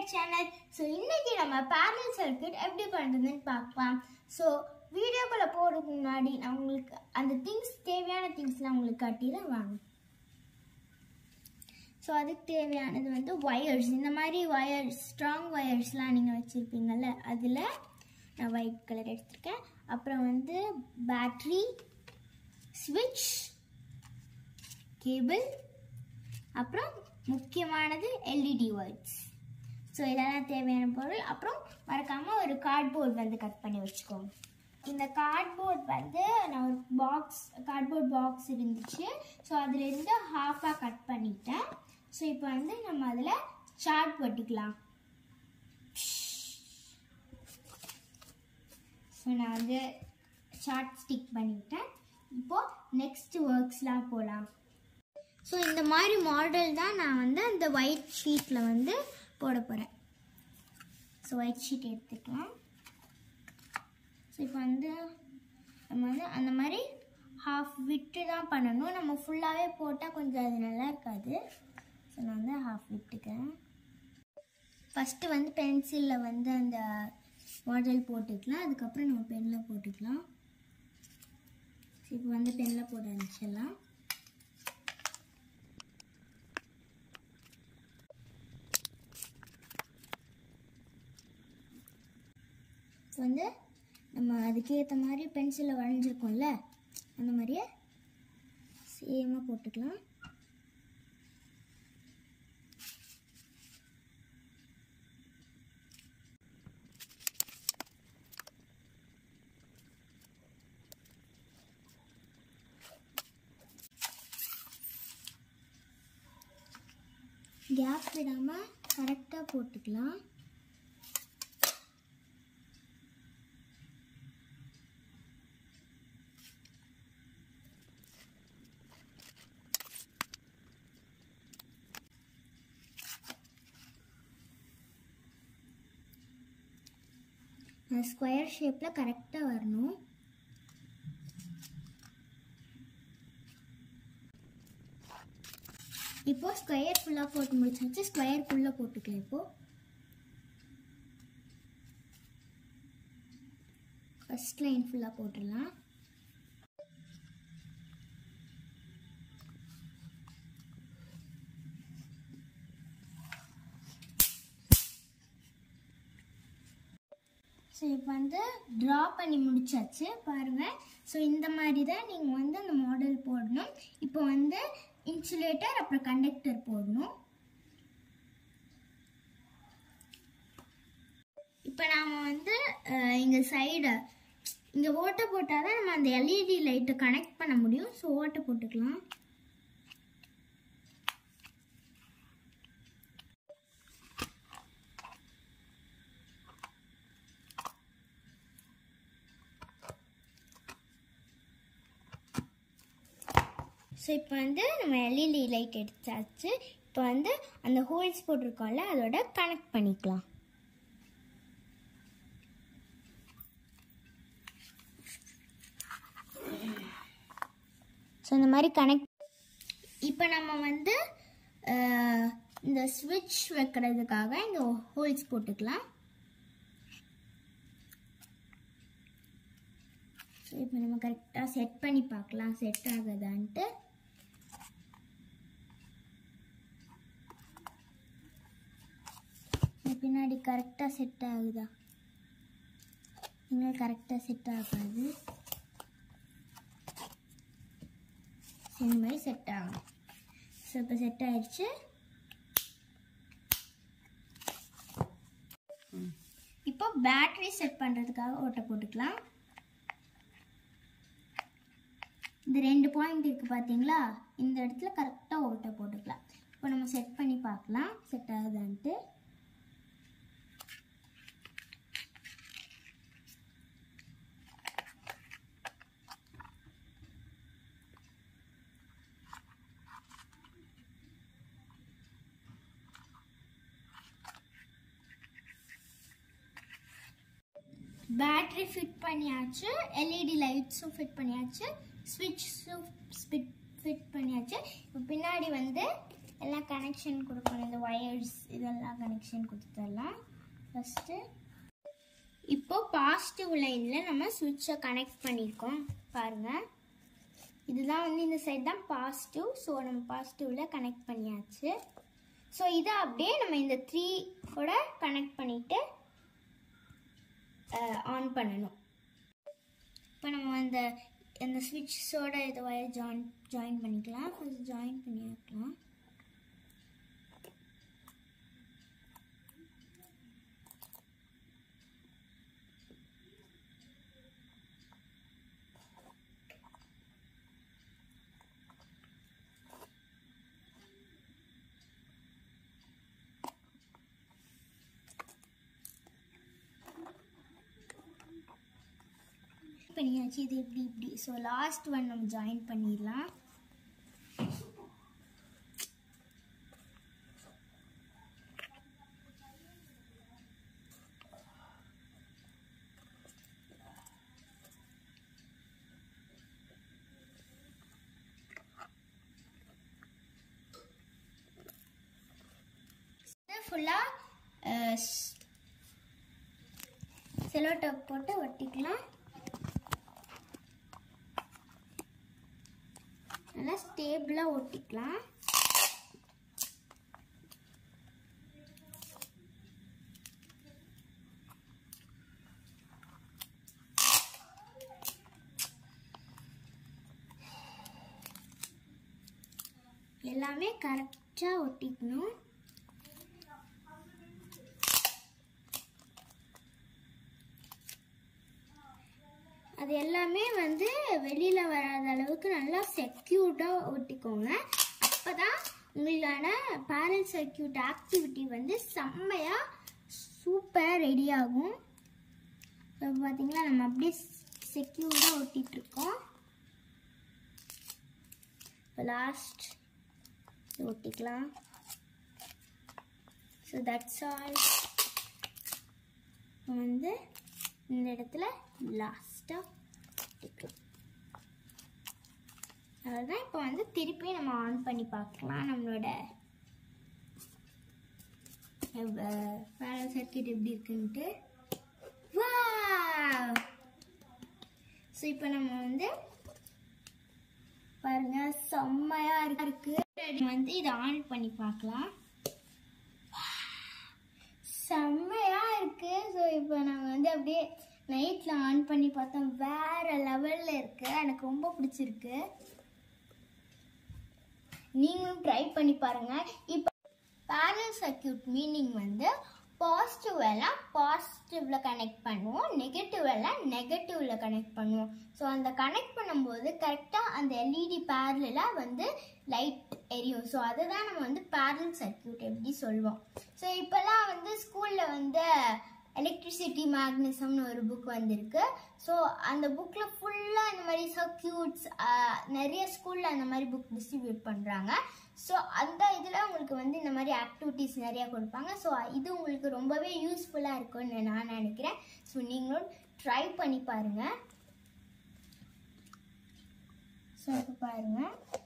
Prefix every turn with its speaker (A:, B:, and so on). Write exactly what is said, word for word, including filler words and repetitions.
A: channel. So இன்னைக்கு நம்ம parallel circuit எப்படி பண்றதுன்னு பார்க்கலாம். So வீடியோக்குள்ள போறதுக்கு முன்னாடி நான் உங்களுக்கு அந்த things தேவையான thingsலாம் உங்களுக்கு காட்டிறேன் வாங்க. So அதுக்கு தேவையானது வந்து wires. இந்த மாதிரி wires, strong wiresலாம் நீங்க வச்சிருப்பீங்கல்ல அதுல நான் white color எடுத்துர்க்கேன். அப்புறம் வந்து battery, switch, cable, அப்புறம் முக்கியமானது L E D lights. So இதெல்லாம் தேவையான பொருள். அப்புறம் மறக்காம ஒரு கார்ட்போர்ட் வந்து கட் பண்ணி வச்சுக்கோங்க. இந்த கார்ட்போர்ட் வந்து நான் ஒரு பாக்ஸ் கார்ட்போர்ட் பாக்ஸ் இருந்துச்சு. ஸோ அதுல இருந்து ஹாஃபா கட் பண்ணிட்டேன். ஸோ இப்போ வந்து நம்ம அதுல சார்ட் ஒட்டிக்கலாம். ஸோ நான் வந்து சார்ட் ஸ்டிக் பண்ணிட்டேன். இப்போ நெக்ஸ்ட் ஒர்க்ஸ்லாம் போகலாம். ஸோ இந்த மாதிரி மாடல் தான் நான் வந்து அந்த ஒயிட் ஷீட்டில் வந்து போட போகிறேன். ஸோ ஒயிட் ஷீட் எடுத்துக்கலாம். ஸோ இப்போ வந்து நம்ம வந்து அந்த மாதிரி ஹாஃப் விட்டு தான் பண்ணணும். நம்ம ஃபுல்லாகவே போட்டால் கொஞ்சம் அது நல்லா இருக்காது. ஸோ நான் வந்து ஹாஃப் விட்டுக்கிறேன். ஃபஸ்ட்டு வந்து பென்சிலில் வந்து அந்த மாடல் போட்டுக்கலாம். அதுக்கப்புறம் நம்ம பெனில் போட்டுக்கலாம். ஸோ இப்போ வந்து பெனில் போட ஆரம்பிச்சிடலாம். வந்து நம்ம அதுக்கேற்ற மாதிரி பென்சிலில் வரைஞ்சிருக்கோம்ல அந்த மாதிரியே சேமாக போட்டுக்கலாம். கேப் விடாமல் கரெக்டாக போட்டுக்கலாம். ஸ்கொயர் ஷேப்பில் கரெக்டாக வரணும். இப்போ ஸ்கொயர் ஃபுல்லாக போட்டு முடிச்சாச்சு. ஸ்கொயர் ஃபுல்லாக போட்டுக்கலாம். இப்போ ஃபர்ஸ்ட் லைன் ஃபுல்லாக போட்டுடலாம். ஸோ இப்போ வந்து ட்ரா பண்ணி முடிச்சாச்சு பாருங்கள். ஸோ இந்த மாதிரி தான் நீங்கள் வந்து அந்த மாடல் போடணும். இப்போ வந்து இன்சுலேட்டர் அப்புறம் கண்டக்டர் போடணும். இப்போ நாம் வந்து இங்கே சைடு இங்கே ஓட்டை போட்டால் தான் நம்ம அந்த L E D லைட்டை கனெக்ட் பண்ண முடியும். ஸோ ஓட்டை போட்டுக்கலாம். ஸோ இப்போ வந்து நம்ம L E D லைட் எடுத்தாச்சு. இப்போ வந்து அந்த ஹோல்ஸ் போட்டிருக்கோம்ல அதோட கனெக்ட் பண்ணிக்கலாம். ஸோ இந்த மாதிரி கனெக்ட். இப்போ நம்ம வந்து இந்த ஸ்விட்ச் வைக்கிறதுக்காக இந்த ஹோல்ஸ் போட்டுக்கலாம். ஸோ இப்போ நம்ம கரெக்டாக செட் பண்ணி பார்க்கலாம் செட் ஆகுதான்ட்டு. பின்னாடி கரெக்டாக செட் ஆகுதா? இங்கே கரெக்டாக செட் ஆகாது. இந்த மாதிரி செட் ஆகும். ஸோ இப்போ செட் ஆயிடுச்சு. இப்போ பேட்டரி செட் பண்ணுறதுக்காக ஓட்டை போட்டுக்கலாம். இந்த ரெண்டு பாயிண்ட் இருக்குது பார்த்தீங்களா? இந்த இடத்துல கரெக்டாக ஓட்டை போட்டுக்கலாம். இப்போ நம்ம செட் பண்ணி பார்க்கலாம் செட் ஆகுதான்ட்டு. பேட்டரி ஃபிட் பண்ணியாச்சு. L E D லைட்ஸும் ஃபிட் பண்ணியாச்சு. ஸ்விட்ச் ஃபிட் ஃபிட் பண்ணியாச்சு. இப்போ பின்னாடி வந்து எல்லாம் கனெக்ஷன் கொடுக்கணும். இந்த ஒயர்ஸ் இதெல்லாம் கனெக்ஷன் கொடுத்துடலாம். ஃபஸ்ட்டு இப்போ பாசிட்டிவ் லைனில் நம்ம சுவிட்சை கனெக்ட் பண்ணியிருக்கோம் பாருங்கள். இதுதான் வந்து இந்த சைட் தான் பாசிட்டிவ். ஸோ நம்ம பாசிட்டிவில் கனெக்ட் பண்ணியாச்சு. ஸோ இதை அப்படியே நம்ம இந்த த்ரீ கூட கனெக்ட் பண்ணிவிட்டு ஆன் பண்ணணும். இப்போ நம்ம அந்த அந்த ஸ்விட்சோட இதை வயர் ஜாயின் ஜாயின் பண்ணிக்கலாம். ஃபஸ்ட் ஜாயின் பண்ணி வைக்கலாம். பண்ணியாச்சு. இது இப்படி இப்படி. ஸோ லாஸ்ட் ஒன் நம்ம ஜாயின் பண்ணிடலாம். ஃபுல்லாக செலோ டேப் போட்டு ஒட்டிக்கலாம். நல்லா ஸ்டேபிளாக ஒட்டிக்கலாம். எல்லாமே கரெக்டாக ஒட்டிக்கணும். அது எல்லாமே வந்து வெளியில் வராத அளவுக்கு நல்லா செக்யூர்டாக ஒட்டிக்கோங்க. அப்போ தான் உங்களான பேரண்ட் சர்க்கியூட் ஆக்டிவிட்டி வந்து செம்மையாக சூப்பராக ரெடி ஆகும். இப்போ பார்த்தீங்களா நம்ம அப்படியே செக்யூர்டாக ஒட்டிகிட்ருக்கோம். இப்போ லாஸ்ட் ஒட்டிக்கலாம். So that's all. வந்து இந்த இடத்துல லாஸ்ட்டாக ஒட்டிக்கலாம். அவ்வளோதான். இப்போ வந்து திருப்பி நம்ம ஆன் பண்ணி பார்க்கலாம் நம்மளோட பேரல் சர்க்கியூட் எப்படி இருக்குன்ட்டு. வாவ்! ஸோ இப்போ நம்ம வந்து பாருங்க செம்மையாக இருக்கு. வந்து இதை ஆன் பண்ணி பார்க்கலாம். செம்மையாக இருக்கு. ஸோ இப்போ நாங்கள் வந்து அப்படியே நைட்டில் ஆன் பண்ணி பார்த்தோம். வேறு லெவலில் இருக்குது. எனக்கு ரொம்ப பிடிச்சிருக்கு. நீங்களும் ட்ரை பண்ணி பாருங்கள். இப்போ பேரலல் சர்க்கியூட் மீனிங் வந்து பாசிட்டிவ் எல்லாம் பாசிட்டிவில் கனெக்ட் பண்ணுவோம், நெகட்டிவ் எல்லாம் நெகட்டிவில் கனெக்ட் பண்ணுவோம். ஸோ அந்த கனெக்ட் பண்ணும்போது கரெக்டாக அந்த எல்இடி பேரலில் வந்து லைட் எரியும். ஸோ அதை தான் நம்ம வந்து பேரலல் சர்க்கியூட் எப்படி சொல்லுவோம். ஸோ இப்போல்லாம் வந்து ஸ்கூலில் வந்து எலக்ட்ரிசிட்டி மேக்னிசம்னு ஒரு புக் வந்திருக்கு. ஸோ அந்த புக்கில் ஃபுல்லாக இந்த மாதிரி சர்க்கியூட்ஸ் நிறைய ஸ்கூலில் அந்த மாதிரி புக் டிஸ்ட்ரிபியூட் பண்ணுறாங்க. ஸோ அந்த இதில் உங்களுக்கு வந்து இந்த மாதிரி ஆக்டிவிட்டீஸ் நிறையா கொடுப்பாங்க. ஸோ இது உங்களுக்கு ரொம்பவே யூஸ்ஃபுல்லாக இருக்கும்னு நான் நினைக்கிறேன். ஸோ நீங்களும் ட்ரை பண்ணி பாருங்கள். ஸோ இப்போ பாருங்கள்